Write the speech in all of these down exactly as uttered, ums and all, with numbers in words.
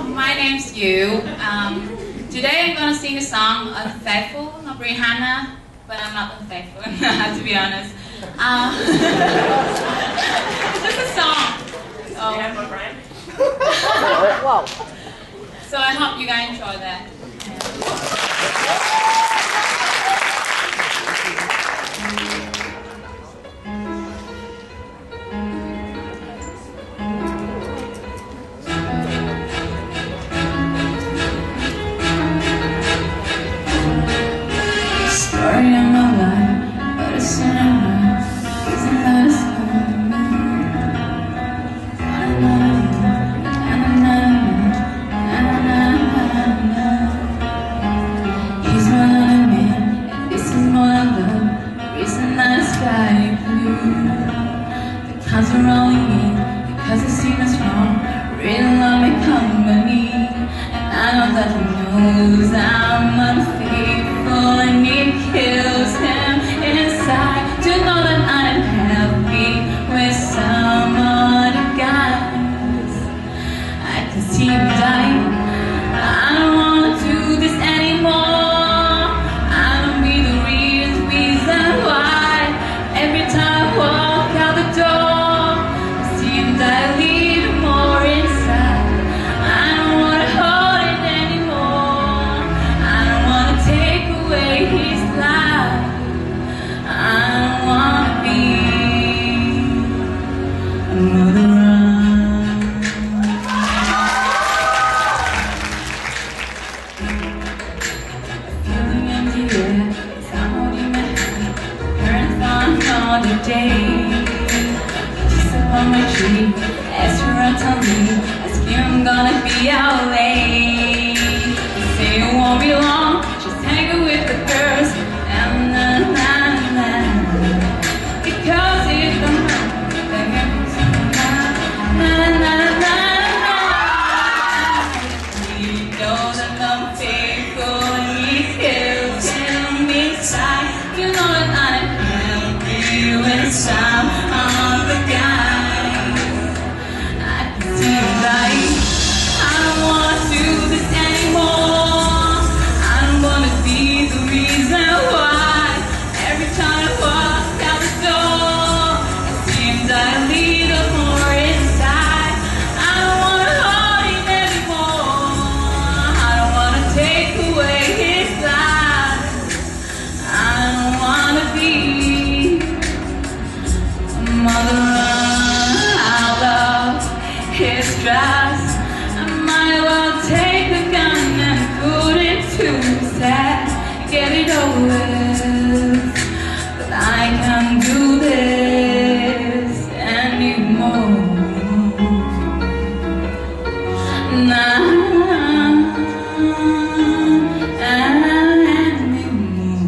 my name's Yu. Um, today I'm going to sing a song, Unfaithful, not Rihanna, but I'm not unfaithful, to be honest. Um, it's just a song. So, you have one, Brian? Wow. So I hope you guys enjoy that. Story of my life, but it's in a life, isn't that a story? He's my only man, and this is more than love, the reason that the sky blue. The clouds are rolling in, because it seems wrong, real love may company, and I know that he knows I'm unfaithful, and it kills him inside to know that I'm happy with some other guys. I can see him dying. I don't wanna do this anymore. I don't be the real reason why. Every time I walk out the door, I see him die a little more inside. I don't wanna hold it anymore. I don't wanna take away his life. I don't wanna be another run. Feeling empty, yeah, it's not holding my hand. Parents gone another day. Kiss up on my tree, ask for a tummy. Ask you I'm gonna be out late. Say it won't be long, just hanging with the girls. And na na na, because it's the hurt that happens na na na na na. We know that I'm faithful and he kills him inside. You know that I'm happy with some other guy. I can see you lying. I don't wanna do this anymore. I don't wanna be the reason why. Every time I walk out the door, it seems I need a more inside. I don't wanna hold him anymore. I don't wanna take away his life. I don't wanna be a mother out of his dress. I might well take the gun and put it to his head. Get it over with, but I can't do this anymore. Nah, anymore.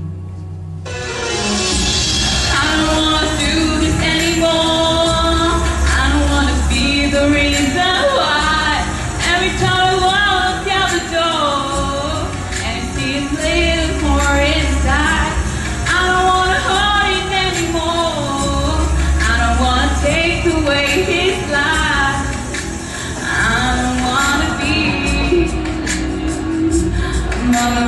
I don't wanna do this anymore. I don't wanna be the reason why. Every time I walk out the door, and it seems little more inside. I don't wanna hold him anymore. I don't wanna take away his life. I don't wanna be another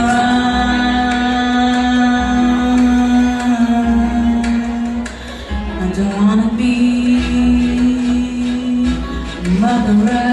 run. I don't wanna be another run.